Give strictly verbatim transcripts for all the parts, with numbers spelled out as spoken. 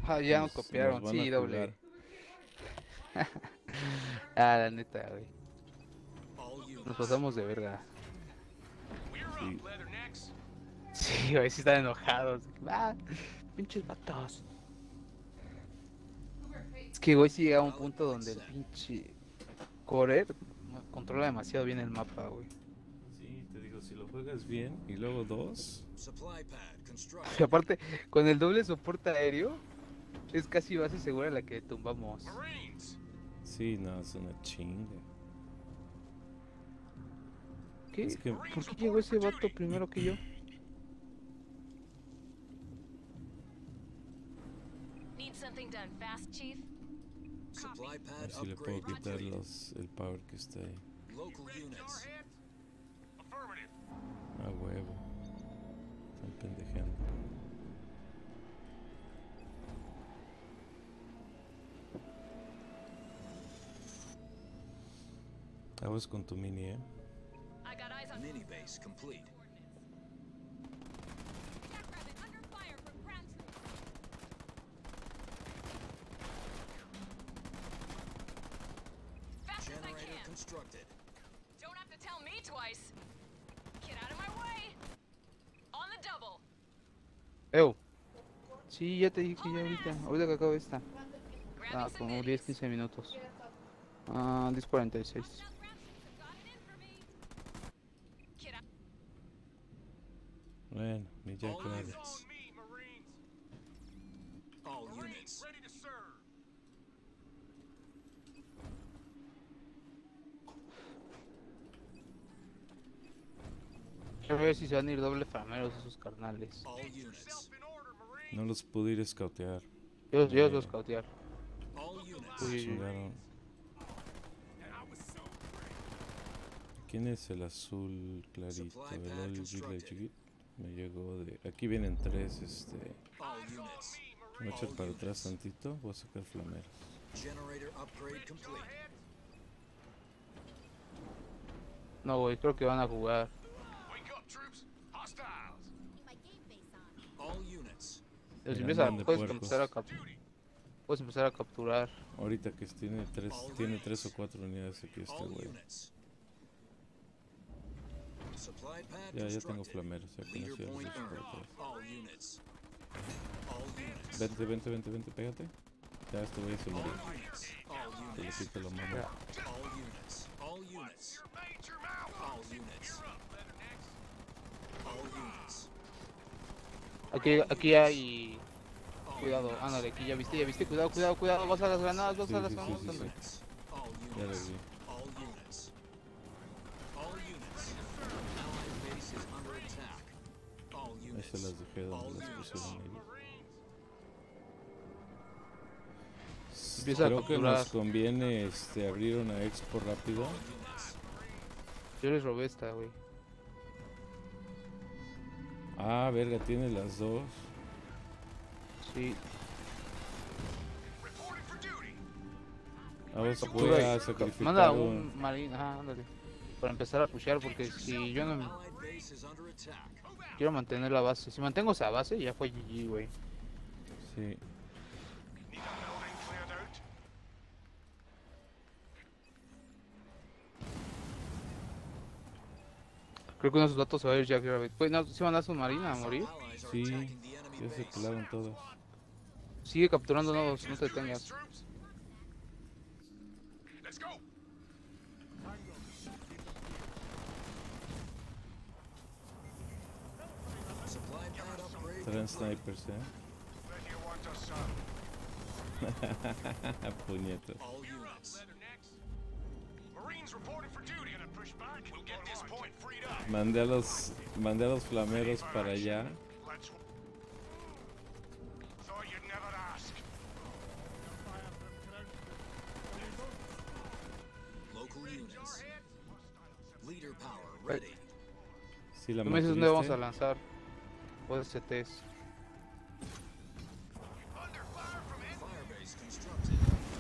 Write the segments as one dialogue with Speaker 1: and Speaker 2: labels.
Speaker 1: Ah, ya nos
Speaker 2: Nos, nos
Speaker 1: copiaron,
Speaker 2: van a
Speaker 1: sí,
Speaker 2: jugar.
Speaker 1: doble. Ah, la neta, güey. Nos pasamos de verga.
Speaker 2: Sí.
Speaker 1: Sí, güey, sí están enojados. Ah, pinches vatos. Es que, güey, sí llega a un punto donde el pinche Corer controla demasiado bien el mapa, güey.
Speaker 2: Sí, te digo, si lo juegas bien y luego dos.
Speaker 1: Y aparte, con el doble soporte aéreo, es casi base segura la que tumbamos.
Speaker 2: Sí, no, es una chinga. Es
Speaker 1: ¿Qué?
Speaker 2: que
Speaker 1: ¿Por qué llegó ese vato primero que yo?
Speaker 3: Need something done fast, Chief?
Speaker 2: así le puedo quitar los, el power que está ahí. A huevo. Están pendejeando. Aguas con tu mini, eh.
Speaker 3: I got eyes on
Speaker 4: Mini base complete.
Speaker 3: Jackrabbit under fire from ground troops. Fast as I
Speaker 4: Generator
Speaker 3: can.
Speaker 4: constructed.
Speaker 3: Don't have to tell me twice. Get out of my way. On the double.
Speaker 1: Ew. Sí, ya te dije que ya ahorita. Ahorita que acabo esta.
Speaker 3: Grabbing
Speaker 1: Ah,
Speaker 3: some
Speaker 1: como diez,
Speaker 3: goodies.
Speaker 1: quince minutos. Ah, diez cuarenta y seis.
Speaker 3: Enough ground troops have got it in for me. Get out.
Speaker 2: Bueno, mi Jack
Speaker 4: All
Speaker 2: Rabbit.
Speaker 4: units. All units.
Speaker 1: Quiero ver si se van a ir doble frameros esos carnales.
Speaker 4: All units.
Speaker 2: No los pude ir a escautear.
Speaker 1: Yo, yo los
Speaker 2: Me
Speaker 1: voy a scoutear.
Speaker 4: All units.
Speaker 1: Uy,
Speaker 2: chingaron. ¿Quién es el azul clarito?
Speaker 4: Supply
Speaker 2: El
Speaker 4: pad
Speaker 2: Oil
Speaker 4: constructed.
Speaker 2: Village. Me llegó de... Aquí vienen tres, este...
Speaker 4: All units.
Speaker 2: Me voy a echar para atrás tantito. Voy a sacar flameros.
Speaker 4: Generator upgrade complete.
Speaker 1: no, güey, creo que van a jugar.
Speaker 4: All units.
Speaker 1: Los
Speaker 2: Mira,
Speaker 1: empieza,
Speaker 2: andan de
Speaker 1: puedes
Speaker 2: puercos.
Speaker 1: empezar a cap- puedes empezar a capturar.
Speaker 2: Ahorita que tiene tres, tiene tres o cuatro unidades aquí este
Speaker 4: All
Speaker 2: güey.
Speaker 4: units. Supply pad
Speaker 2: Ya, ya tengo
Speaker 4: constructed.
Speaker 2: flameros. Ya con
Speaker 4: Leader
Speaker 2: eso ya los
Speaker 4: point
Speaker 2: echo para
Speaker 4: earned.
Speaker 2: atrás.
Speaker 4: All units. All units.
Speaker 2: Vente, vente, vente, vente, pégate. Ya este güey se murió.
Speaker 4: All units. All
Speaker 2: Te le
Speaker 4: units.
Speaker 2: quito la mano.
Speaker 4: All units. All units. All units. All units.
Speaker 1: Aquí, aquí hay. Cuidado, ándale, aquí ya viste, ya viste, cuidado, cuidado, cuidado, vas a las granadas, vas
Speaker 2: Sí,
Speaker 1: a las
Speaker 2: sí, sí,
Speaker 1: granadas,
Speaker 2: sí,
Speaker 1: ándale.
Speaker 2: sí.
Speaker 4: All
Speaker 2: Ya lo
Speaker 4: units.
Speaker 2: vi.
Speaker 4: All units. All units. Allied base is under attack. All
Speaker 2: Ahí
Speaker 4: units.
Speaker 2: se las dejé donde
Speaker 4: All
Speaker 2: las
Speaker 4: units.
Speaker 2: pusieron ellos.
Speaker 1: Empieza a
Speaker 2: Creo que
Speaker 1: capturar.
Speaker 2: nos conviene este, abrir una expo rápido.
Speaker 4: All units.
Speaker 1: Yo les robé esta, güey.
Speaker 2: Ah, verga, tiene las dos.
Speaker 1: Sí,
Speaker 2: A ver, voy
Speaker 1: captura
Speaker 2: a
Speaker 1: y-
Speaker 2: sacrificar
Speaker 1: manda
Speaker 2: un...
Speaker 1: un marín, ajá, ándale. Para empezar a pushear, porque si yo no
Speaker 4: Allied base is under attack.
Speaker 1: quiero mantener la base, si mantengo esa base, ya fue G G, güey.
Speaker 2: Sí.
Speaker 1: Creo que uno de esos datos se va a ir Jack Rabbit. Pues no, si van a submarina a morir.
Speaker 4: Allies are
Speaker 2: Sí,
Speaker 4: attacking the enemy
Speaker 2: ya se
Speaker 4: base.
Speaker 2: pelaron todas.
Speaker 1: Sigue capturando nuevos, no te detengas.
Speaker 4: Supply pad upgrade
Speaker 2: Traen
Speaker 4: complete.
Speaker 2: snipers, eh. Puñetas.
Speaker 4: All units.
Speaker 2: Mandé a los, mandé a los flameros para allá.
Speaker 4: Local units. Leader power ready.
Speaker 2: Sí, la
Speaker 1: Tú me dices dónde vamos a
Speaker 2: mantuviste.
Speaker 1: lanzar. O S Ts.
Speaker 4: Firebase constructed.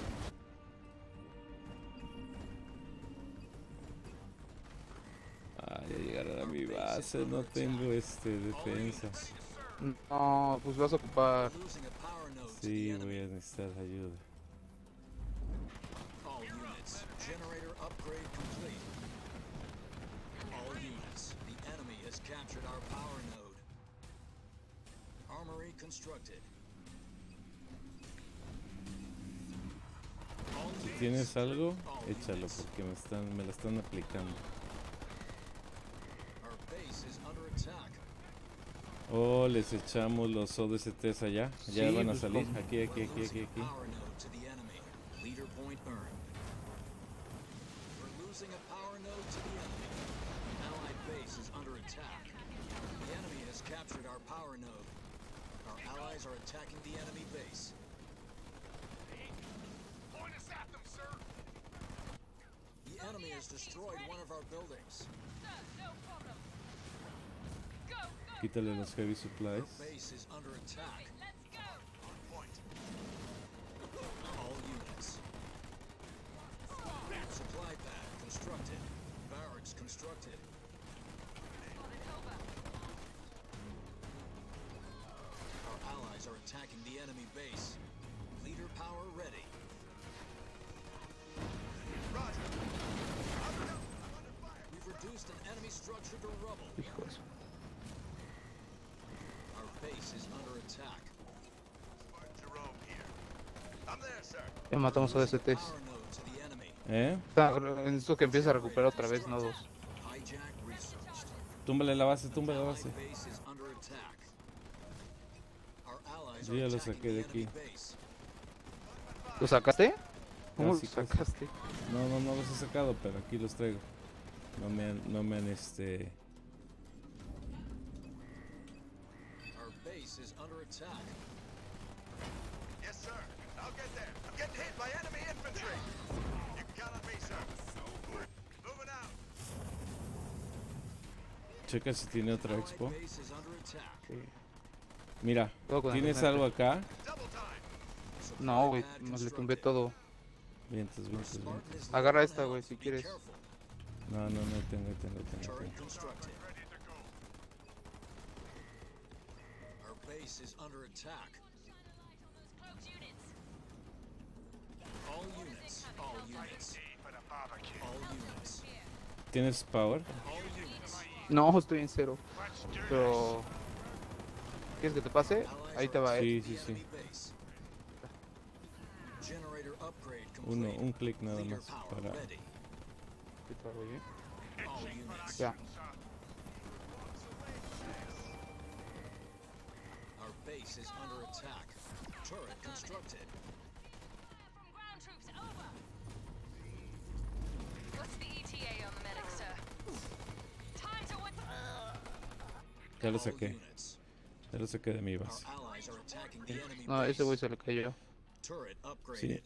Speaker 2: Ah, ya llegaron a mi base. No tengo este defensa.
Speaker 1: No, pues vas a ocupar.
Speaker 4: Losing a power node. to the
Speaker 2: Sí,
Speaker 4: enemy.
Speaker 2: voy a necesitar ayuda.
Speaker 4: All units. Generator upgrade complete. All units. The enemy has captured our power node. Armory constructed. All
Speaker 2: Si
Speaker 4: units.
Speaker 2: tienes algo,
Speaker 4: All
Speaker 2: échalo
Speaker 4: units.
Speaker 2: porque me están, me la están aplicando.
Speaker 4: Our base is under attack.
Speaker 2: Oh, les echamos los O D S Ts allá. Ya
Speaker 1: Sí,
Speaker 2: van a
Speaker 1: pues,
Speaker 2: salir.
Speaker 1: como-
Speaker 2: Aquí, aquí,
Speaker 4: We're
Speaker 2: aquí,
Speaker 4: losing
Speaker 2: aquí,
Speaker 4: a
Speaker 2: aquí.
Speaker 4: power node to the enemy. Leader point earned. We're losing a power node to the enemy. Allied base is under attack. The enemy has captured our power node. Our allies are attacking the enemy base.
Speaker 5: Point us at them, sir.
Speaker 4: The enemy has destroyed one of our buildings.
Speaker 3: Sir, no problem. Go, go,
Speaker 2: Quítale los heavy supplies.
Speaker 4: Base is under attack.
Speaker 3: let's go.
Speaker 5: On point.
Speaker 4: All units. Supply pad constructed. Barracks constructed.
Speaker 3: Spotted over.
Speaker 4: Our allies are attacking the enemy base. Leader power ready.
Speaker 5: Roger. I'm under fire.
Speaker 4: We've reduced an enemy structure to rubble.
Speaker 1: Hijo de su-
Speaker 4: Our base is under attack.
Speaker 5: Spartan Jerome here. I'm there, sir.
Speaker 1: Ya matamos O D S Ts.
Speaker 4: Power node to the enemy.
Speaker 2: ¿Eh?
Speaker 1: Necesito que empiece a recuperar otra vez nodos.
Speaker 4: Hijack researched.
Speaker 2: Túmbale la base, túmbale la
Speaker 4: Allied
Speaker 2: base.
Speaker 4: base is under attack. Our allies
Speaker 2: Yo
Speaker 4: are
Speaker 2: ya lo
Speaker 4: attacking
Speaker 2: saqué de
Speaker 4: the enemy
Speaker 2: aquí.
Speaker 4: base.
Speaker 1: ¿Lo sacaste? ¿Cómo
Speaker 2: Casi,
Speaker 1: lo
Speaker 2: casi.
Speaker 1: sacaste?
Speaker 2: No, no, no los he sacado, pero aquí los traigo. No me han, no me han este...
Speaker 4: Our base is under attack.
Speaker 5: Yes, sir. I'll get there. I'm getting hit by enemy infantry. You can count on me, sir. Moving out.
Speaker 2: Checa si tiene otra
Speaker 4: Allied
Speaker 2: expo.
Speaker 4: base is under attack.
Speaker 2: Mira,
Speaker 1: Todo con
Speaker 2: ¿tienes
Speaker 1: el
Speaker 2: algo acá?
Speaker 5: Double time.
Speaker 4: Supply
Speaker 1: No, güey,
Speaker 4: pad
Speaker 1: me le tumbé
Speaker 4: constructed.
Speaker 1: todo.
Speaker 2: Vientos,
Speaker 4: Our
Speaker 2: vientos,
Speaker 4: Spartan
Speaker 2: vientos.
Speaker 4: is
Speaker 1: Agarra
Speaker 4: low on
Speaker 1: esta, güey,
Speaker 4: health.
Speaker 1: si
Speaker 4: Be
Speaker 1: quieres.
Speaker 4: careful.
Speaker 2: No, no, no, tengo, tengo, tengo.
Speaker 4: Turret
Speaker 2: tengo.
Speaker 4: constructed.
Speaker 5: Ready to go.
Speaker 4: Our base is under attack.
Speaker 3: Cloaked units.
Speaker 4: All units. All units.
Speaker 5: Tea for the barbecue.
Speaker 4: All units.
Speaker 2: ¿Tienes power?
Speaker 4: All units.
Speaker 1: No, estoy en cero.
Speaker 5: Let's do
Speaker 1: Pero... ¿Quieres que te pase?
Speaker 4: Allies
Speaker 1: Ahí te
Speaker 4: are
Speaker 1: va, eh.
Speaker 2: Sí,
Speaker 4: attacking
Speaker 2: sí,
Speaker 4: the
Speaker 2: sí.
Speaker 4: enemy base. Generator upgrade
Speaker 2: Uno,
Speaker 4: complete.
Speaker 2: un clic nada
Speaker 4: Leader
Speaker 2: más
Speaker 4: power
Speaker 2: para...
Speaker 4: ready.
Speaker 1: Ahí te va, güey.
Speaker 4: All units.
Speaker 1: Ya.
Speaker 4: Our base is under attack. Turret constructed.
Speaker 3: From ground troops, over. What's the E T A on the medic, sir? Time to win.
Speaker 2: Ya lo
Speaker 4: All
Speaker 2: saqué,
Speaker 4: units.
Speaker 2: ya lo saqué de mi
Speaker 4: Our
Speaker 2: base.
Speaker 4: allies are attacking the enemy
Speaker 1: No,
Speaker 4: base.
Speaker 1: ese güey se le cayó.
Speaker 4: Turret
Speaker 2: Sí.
Speaker 4: upgraded.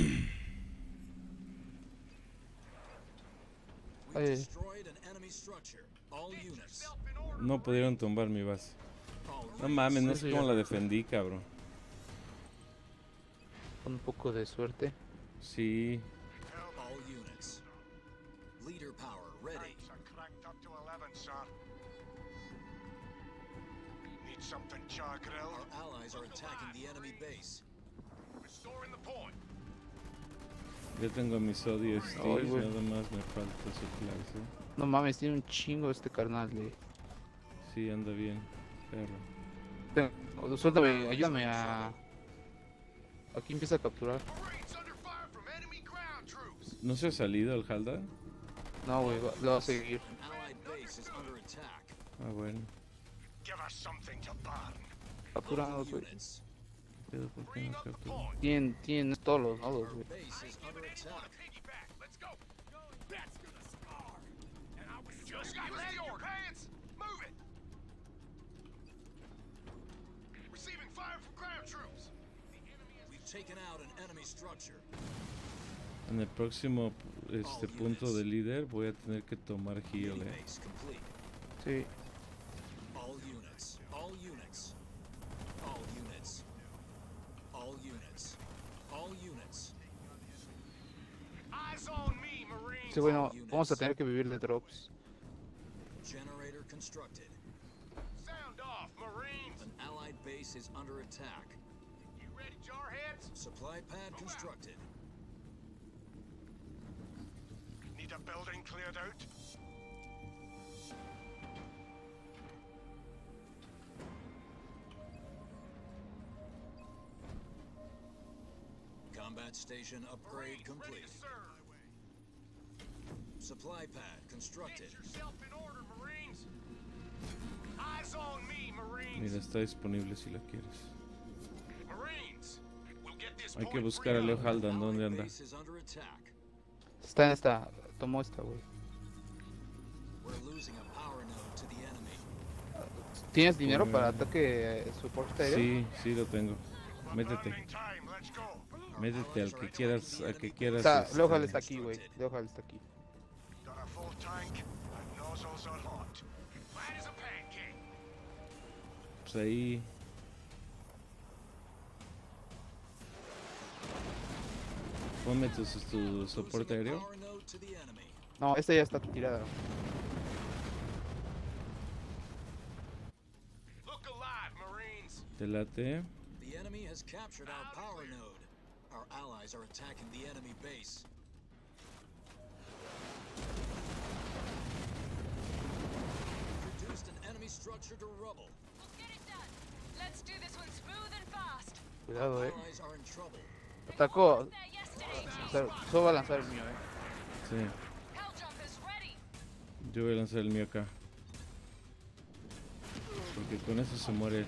Speaker 4: We
Speaker 1: Ay.
Speaker 4: destroyed an enemy structure. All units.
Speaker 2: No pudieron tumbar mi base.
Speaker 4: All
Speaker 2: No
Speaker 4: units.
Speaker 2: mames, no
Speaker 1: Eso
Speaker 2: sé
Speaker 1: ya.
Speaker 2: cómo la defendí, cabrón.
Speaker 1: Con un poco de suerte.
Speaker 2: Sí,
Speaker 4: All units. Leader power ready.
Speaker 5: Tanks are cranked up to eleven, sir. Need something char grilled?
Speaker 4: Our allies are attacking the enemy base.
Speaker 5: Restoring the point.
Speaker 2: ya tengo mis odios,
Speaker 1: Ay, güey.
Speaker 2: nada más me falta supplies, ¿eh?
Speaker 1: No mames, tiene un chingo este carnal de...
Speaker 2: Sí, anda bien, perro.
Speaker 1: Ten- Suéltame, ayúdame a... Aquí empieza a capturar.
Speaker 5: Marines under fire from enemy ground troops.
Speaker 2: ¿No se ha salido el Haldan?
Speaker 1: No, güey, va- lo va a seguir.
Speaker 4: An allied base is under attack.
Speaker 2: Ah, bueno.
Speaker 5: Give us something to burn.
Speaker 1: Capturando,
Speaker 4: All
Speaker 1: güey.
Speaker 4: units.
Speaker 2: Pero, ¿por qué
Speaker 5: Bring
Speaker 2: no
Speaker 5: up the
Speaker 2: captura?
Speaker 5: point.
Speaker 1: Tienen, tienen todos los nodos,
Speaker 4: Our
Speaker 1: güey.
Speaker 4: base is under attack.
Speaker 5: Piggyback. Let's go. That's gonna scar. And I was just got that your pants. Move it. Receiving fire from ground troops.
Speaker 4: We've taken out an enemy structure.
Speaker 2: En el próximo este punto de líder voy a tener que tomar heal,
Speaker 4: Mini
Speaker 2: eh.
Speaker 4: base complete.
Speaker 1: Sí.
Speaker 4: All units. All units. All units. All units. All units.
Speaker 5: Eyes on me, Marines.
Speaker 1: Sí, bueno, vamos a tener que vivir de drops.
Speaker 4: Generator constructed.
Speaker 5: Sound off, Marines.
Speaker 4: An allied base is under attack.
Speaker 5: You ready,
Speaker 4: Supply pad constructed.
Speaker 5: Need a building cleared out?
Speaker 4: Combat station upgrade complete. Supply pad constructed.
Speaker 5: Get yourself in order, Marines. Eyes on me, Marines.
Speaker 2: Mira, está disponible si la quieres.
Speaker 5: Marines. We'll get this
Speaker 2: Hay que
Speaker 5: point
Speaker 2: buscar a
Speaker 5: free
Speaker 2: Leo
Speaker 5: up.
Speaker 2: Haldan, ¿dónde
Speaker 4: Allied
Speaker 2: anda?
Speaker 4: base is under attack.
Speaker 1: Está en esta. Tomó esta, güey.
Speaker 4: We're losing a power node to the enemy.
Speaker 1: ¿Tienes dinero
Speaker 2: Pues-
Speaker 1: para ataque eh, soporte aéreo?
Speaker 2: Sí, sí lo tengo. Métete,
Speaker 5: Burning time. Let's go.
Speaker 4: Our
Speaker 2: métete al
Speaker 4: allies
Speaker 2: que
Speaker 4: are
Speaker 2: quieras,
Speaker 4: attacking the
Speaker 2: al que
Speaker 4: enemy
Speaker 2: quieras.
Speaker 1: Está,
Speaker 2: este,
Speaker 1: Leo Hall está aquí, güey. Leo Hall está aquí.
Speaker 5: Got a full tank and nozzles are hot. Flat as a pancake.
Speaker 2: Pues ahí. Ponme tu, tu soporte
Speaker 4: Losing a
Speaker 2: aéreo.
Speaker 4: power node to the enemy.
Speaker 1: No, esta ya está tirada.
Speaker 5: Look alive, Marines.
Speaker 2: Te late.
Speaker 4: The enemy has captured our power node. Our allies are attacking the enemy base. Reduced an enemy structure to rubble.
Speaker 3: We'll get it done. Let's do this one smooth and fast.
Speaker 1: Cuidado, eh.
Speaker 4: Allies are in trouble.
Speaker 1: Atacó.
Speaker 3: There yesterday,
Speaker 1: O
Speaker 3: Chief.
Speaker 1: sea, solo va a lanzar el mío, eh.
Speaker 2: Sí.
Speaker 3: Helljump is ready.
Speaker 2: Yo voy a lanzar el mío acá. Porque con eso se muere.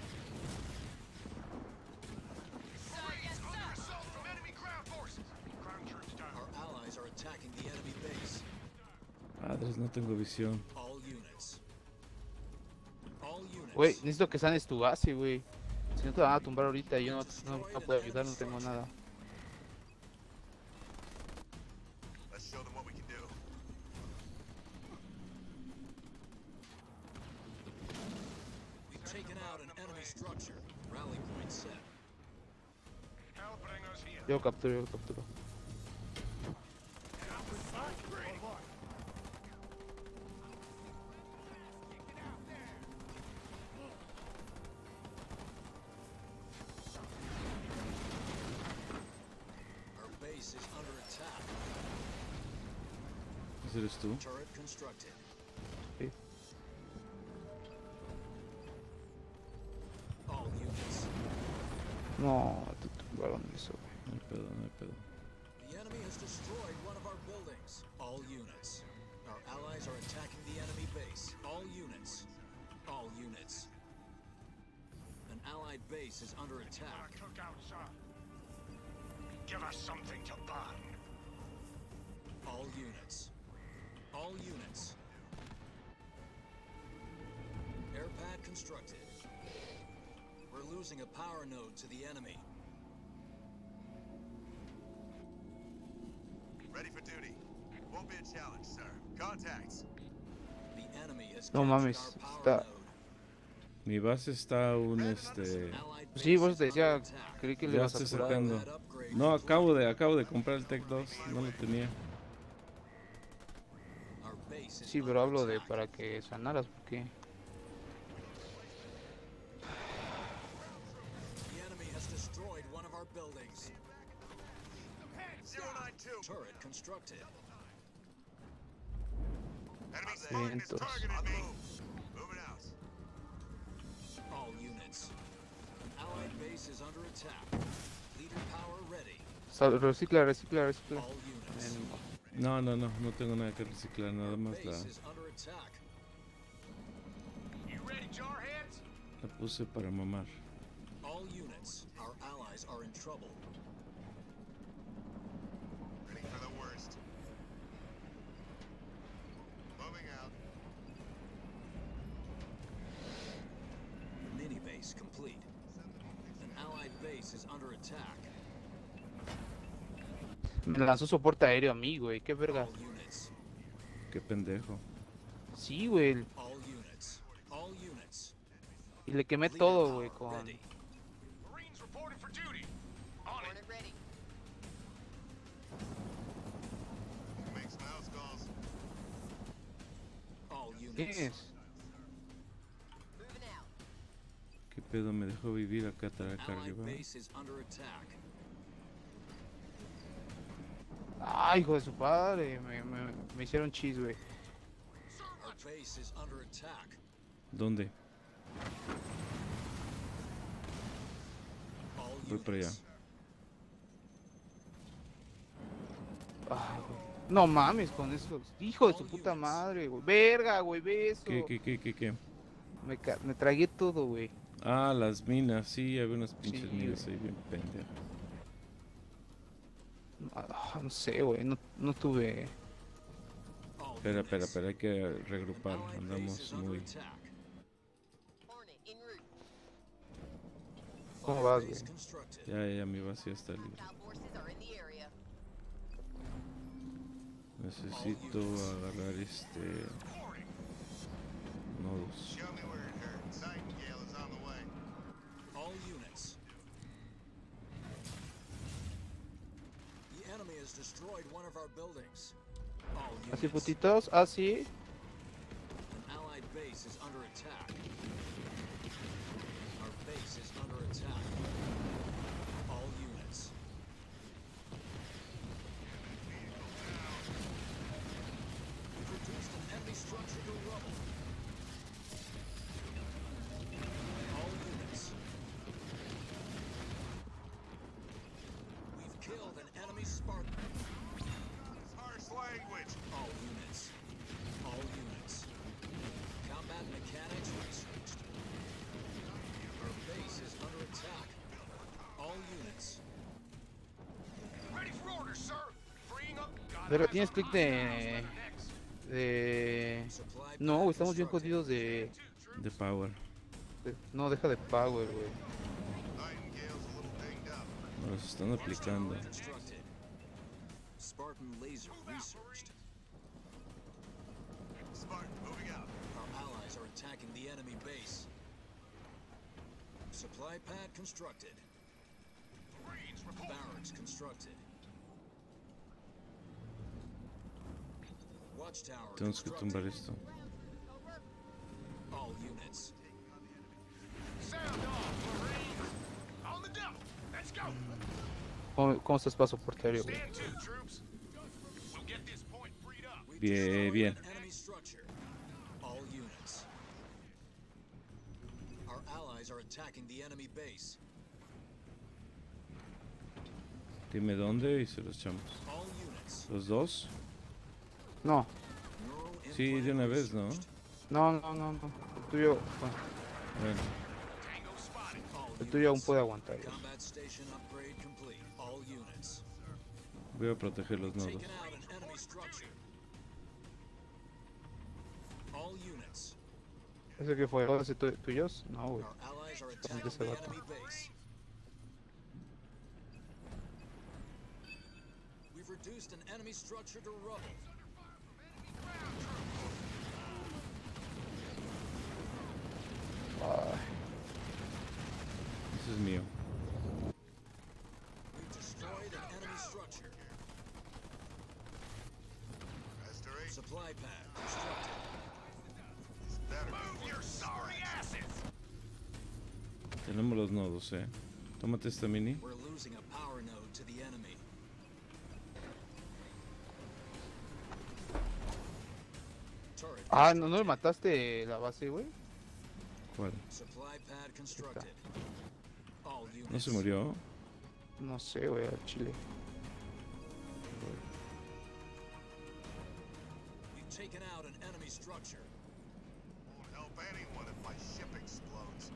Speaker 3: Sir, yes, sir.
Speaker 5: Assault from enemy ground forces. Ground troops down.
Speaker 4: Our allies are attacking the enemy base.
Speaker 2: Padres, no tengo visión.
Speaker 4: All units. All units.
Speaker 1: Güey, necesito que sanes tu base, güey. Si no te van a tumbar ahorita y yo no, no, no puedo ayudar, no tengo nada.
Speaker 5: Let's show them what we can do.
Speaker 4: We've taken out an enemy structure. Rally point set.
Speaker 5: Hell bring us here.
Speaker 1: Yo capturo, yo capturo.
Speaker 4: Our base is under attack.
Speaker 2: ¿Ese eres tú?
Speaker 4: Turret constructed.
Speaker 1: Sí.
Speaker 4: All units.
Speaker 1: No, te tumbaron eso, güey.
Speaker 2: No hay pedo, no hay pedo.
Speaker 4: The enemy has destroyed one of our buildings. All units. Our allies are attacking the enemy base. All units. All units. An allied base is under attack.
Speaker 5: Took out, sir. Give us something to burn.
Speaker 4: All units. All units. Air pad constructed. We're losing a power node to the enemy.
Speaker 5: Ready for duty. Won't be a challenge, sir. Contacts.
Speaker 4: The enemy has
Speaker 1: No
Speaker 4: captured
Speaker 1: mames,
Speaker 4: our power
Speaker 1: está-
Speaker 4: node.
Speaker 2: Mi base está aún este.
Speaker 4: Allied
Speaker 1: Sí,
Speaker 4: base
Speaker 1: vos
Speaker 4: is
Speaker 1: te decía,
Speaker 4: under attack.
Speaker 1: creí que le
Speaker 2: Ya
Speaker 1: ibas a
Speaker 2: estoy
Speaker 1: saturar.
Speaker 2: sacando.
Speaker 4: That upgrade
Speaker 2: No,
Speaker 4: complete.
Speaker 2: acabo de, acabo de comprar el Tech dos. No lo tenía.
Speaker 4: Our base is
Speaker 1: Sí,
Speaker 4: under
Speaker 1: pero hablo de
Speaker 4: attack.
Speaker 1: para que sanaras, porque
Speaker 4: The enemy has destroyed one of our buildings.
Speaker 5: zero nine two.
Speaker 4: Turret constructed.
Speaker 5: Enemy Spartan is
Speaker 1: Vientos.
Speaker 5: targeting me. Moving out.
Speaker 4: All units. An allied base is under attack. Leader power ready.
Speaker 1: Sal- recicla, recicla, recicla.
Speaker 4: All units.
Speaker 1: En-
Speaker 2: No, no, no, no tengo nada que reciclar, nada más la,
Speaker 4: Base is under attack.
Speaker 5: You ready, jarheads?
Speaker 2: la puse para mamar.
Speaker 4: All units. Our allies are in trouble.
Speaker 5: Ready for the worst. Moving out.
Speaker 4: Mini base complete. An allied base is under attack.
Speaker 1: Me lanzó soporte aéreo a mí, güey. Qué verga.
Speaker 4: All units.
Speaker 2: Qué pendejo.
Speaker 1: Sí, güey.
Speaker 4: All units. All units.
Speaker 1: Y le quemé
Speaker 4: Leader
Speaker 1: todo,
Speaker 4: power
Speaker 1: güey, con...
Speaker 4: ready.
Speaker 5: Marines reported for duty. On it. Makes mouse calls.
Speaker 4: All
Speaker 1: ¿Qué
Speaker 4: units.
Speaker 1: es?
Speaker 2: ¿Qué pedo? Me dejó vivir acá, acá
Speaker 4: Allied
Speaker 2: arriba.
Speaker 4: base is under attack.
Speaker 1: Ay, hijo de su padre, me, me, me hicieron cheese, güey.
Speaker 4: Our base is under attack.
Speaker 2: ¿Dónde?
Speaker 4: All
Speaker 2: Voy para allá.
Speaker 4: units.
Speaker 1: Ay, güey. No mames con eso. Hijo de su puta madre, güey. Verga, güey, ve eso.
Speaker 2: ¿Qué, qué, qué, qué, qué?
Speaker 1: Me, ca- me tragué todo, güey.
Speaker 2: Ah, las minas, sí, había unas pinches
Speaker 1: Sí,
Speaker 2: minas
Speaker 1: güey.
Speaker 2: ahí bien pendejas.
Speaker 1: Ah, no sé, güey. No, no tuve.
Speaker 4: All
Speaker 2: Espera, espera,
Speaker 4: units.
Speaker 2: espera, hay que regrupar.
Speaker 4: Allied base
Speaker 2: Andamos
Speaker 4: is under
Speaker 2: muy.
Speaker 4: attack.
Speaker 6: Hornet en route.
Speaker 1: ¿Cómo
Speaker 4: Fire
Speaker 1: vas,
Speaker 4: base
Speaker 1: güey?
Speaker 4: constructed.
Speaker 2: Ya, ya, mi base ya está libre.
Speaker 6: Scout forces are in the area.
Speaker 2: Necesito agarrar este. Nodos.
Speaker 5: Show me where it hurts. Nightingale is on the way.
Speaker 4: All units. The enemy has destroyed one of our buildings. All
Speaker 1: Así
Speaker 4: units.
Speaker 1: putitos, así.
Speaker 4: An allied base is under attack. Our base is under attack. All units. We've reduced an enemy structure to rubble. All units. We've killed an enemy Spartan.
Speaker 5: Harsh language.
Speaker 4: All units. All units. Combat mechanics researched. Our base is under attack. All units.
Speaker 5: Ready for orders, sir. Freeing up.
Speaker 1: Pero tienes clic de. De.
Speaker 4: Supply
Speaker 1: No,
Speaker 4: pad
Speaker 1: güey, estamos bien
Speaker 4: constructed.
Speaker 1: jodidos de.
Speaker 2: De power.
Speaker 1: de- No, deja de power, güey.
Speaker 5: Nightingale's a little dinged up.
Speaker 2: Nos están aplicando.
Speaker 4: Constructed. Spartan laser researched.
Speaker 5: Spartan, moving out.
Speaker 4: Our allies are attacking the enemy base. Supply pad constructed.
Speaker 5: Marines, report.
Speaker 4: Barracks constructed. Watchtower
Speaker 2: Tenemos que
Speaker 4: constructed.
Speaker 2: tumbar esto.
Speaker 4: All units.
Speaker 5: Sound off, Marines. On the double. Let's go.
Speaker 1: ¿Cómo, cómo estás para soporte aéreo, güey?
Speaker 5: Stand to, troops. We'll get this point freed up.
Speaker 4: We
Speaker 2: Bien,
Speaker 4: destroyed
Speaker 2: bien.
Speaker 4: an enemy structure. All units. Our allies are attacking the enemy base.
Speaker 2: Dime dónde y se los echamos.
Speaker 4: All units.
Speaker 2: ¿Los dos?
Speaker 1: No,
Speaker 4: Neural
Speaker 2: Sí, de
Speaker 4: implant
Speaker 2: una vez, ¿no?
Speaker 4: researched.
Speaker 1: no, no, no, no. El tuyo, bueno,
Speaker 2: Bueno,
Speaker 5: Tango spotted.
Speaker 4: All
Speaker 1: el tuyo aún
Speaker 4: units.
Speaker 1: puede aguantar, güey.
Speaker 4: Combat station upgrade complete. All units.
Speaker 2: voy a proteger los nodos.
Speaker 4: Taken out an enemy structure. All units.
Speaker 1: ¿Ese que fue? ¿Ese tu- tuyos? No, güey.
Speaker 4: Our allies are
Speaker 1: Son de
Speaker 4: attacking
Speaker 1: ese
Speaker 4: the
Speaker 1: vato.
Speaker 4: enemy base. We've reduced an enemy structure to rubble.
Speaker 1: Ay,
Speaker 2: Ese es mío.
Speaker 4: We've destroyed an enemy structure.
Speaker 5: Restoration.
Speaker 4: Supply pad constructed.
Speaker 5: Better move your sorry asses.
Speaker 2: Tenemos los nodos, eh. Tómate esta mini.
Speaker 4: We're losing a power node to the enemy. Turret
Speaker 1: Ah, ¿no, no le
Speaker 4: constructed.
Speaker 1: mataste la base, güey?
Speaker 2: ¿Cuál?
Speaker 4: Supply pad constructed. All units.
Speaker 2: ¿No se murió?
Speaker 1: No sé, güey, al chile.
Speaker 4: We've taken out an enemy structure.
Speaker 5: Won't help anyone if my ship explodes.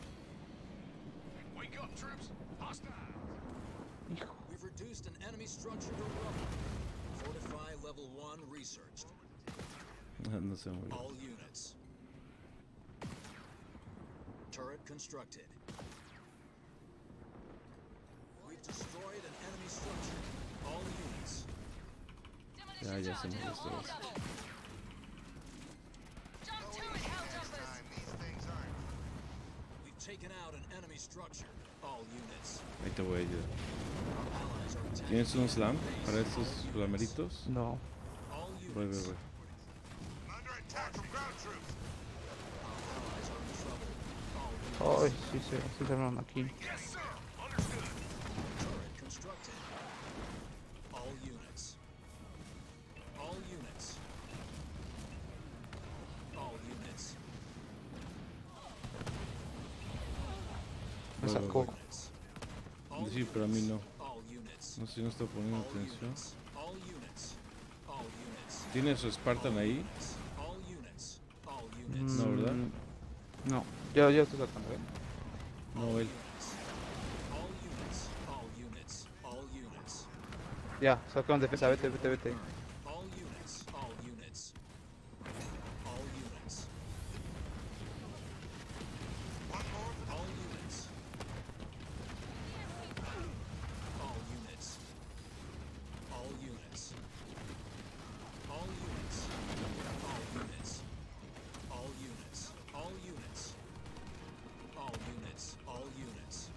Speaker 5: Wake up, troops. Hostile.
Speaker 1: Hijo.
Speaker 4: We've reduced an enemy structure to rubble. Fortify level one researched.
Speaker 2: Ah, no se murió.
Speaker 4: All units. Turret constructed. We've destroyed an enemy structure. All units.
Speaker 2: Ya, ya se murió esta vez.
Speaker 3: Jump
Speaker 5: No
Speaker 3: to
Speaker 5: easy
Speaker 3: it, hell
Speaker 5: this
Speaker 3: jumpers!
Speaker 5: time. These things aren't.
Speaker 4: We've taken out an enemy structure. All units.
Speaker 2: Ahí te voy a ayudar.
Speaker 4: Our allies are attacking.
Speaker 2: ¿Tienes un
Speaker 4: the
Speaker 2: slam
Speaker 4: enemy
Speaker 2: para
Speaker 4: base.
Speaker 2: estos
Speaker 4: All units.
Speaker 2: flameritos?
Speaker 1: No.
Speaker 4: All
Speaker 2: Voy, voy,
Speaker 4: units.
Speaker 2: voy.
Speaker 5: I'm under attack from ground troops.
Speaker 4: Our allies are in trouble.
Speaker 1: Ay,
Speaker 4: All units.
Speaker 1: sí se, sí se armaron aquí.
Speaker 5: Yes, sir. Understood.
Speaker 4: Turret constructed. All units.
Speaker 1: Me
Speaker 2: Bueno,
Speaker 1: sacó.
Speaker 2: bueno.
Speaker 4: All
Speaker 2: Sí, pero a mí no.
Speaker 4: all units.
Speaker 2: No sé si no está poniendo
Speaker 4: All
Speaker 2: atención.
Speaker 4: units. All units. All units.
Speaker 2: ¿Tiene su Spartan ahí?
Speaker 4: All units. All units.
Speaker 2: No, ¿verdad?
Speaker 1: Mm, No, yo, yo estoy sacando, ¿eh?
Speaker 2: No, él.
Speaker 4: All units. All units. All units.
Speaker 1: Ya, sacaron defensa, vete, vete, vete.
Speaker 4: All units. All units. All units.
Speaker 5: One more for
Speaker 4: All units. All units. All units. All units. All units. All units. All units. All units. All units.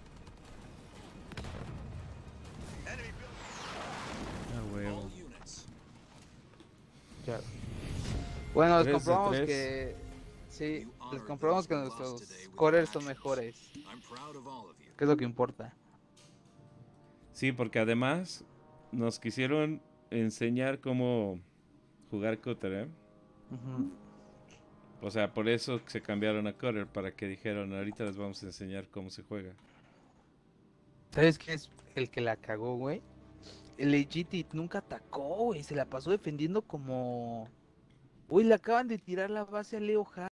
Speaker 5: enemy building.
Speaker 2: Ah, huevo.
Speaker 4: All units.
Speaker 1: Ya. Bueno, les
Speaker 2: Tres de
Speaker 1: comprobamos
Speaker 2: tres.
Speaker 1: que... Sí,
Speaker 4: You
Speaker 1: les
Speaker 4: honored
Speaker 1: comprobamos que
Speaker 4: those who lost
Speaker 1: nuestros
Speaker 4: today with
Speaker 1: corers
Speaker 4: your
Speaker 1: son
Speaker 4: actions.
Speaker 1: mejores.
Speaker 4: I'm proud of all of you.
Speaker 1: Que es lo que importa.
Speaker 2: Sí, porque además nos quisieron enseñar cómo jugar Cutter, ¿eh?
Speaker 1: Ujú.
Speaker 2: O sea, por eso se cambiaron a Cutter, para que dijeron, ahorita les vamos a enseñar cómo se juega.
Speaker 1: ¿Sabes qué es el que la cagó, güey? El Legit nunca atacó, güey. Se la pasó defendiendo como... Uy, le acaban de tirar la base a Leo Hart.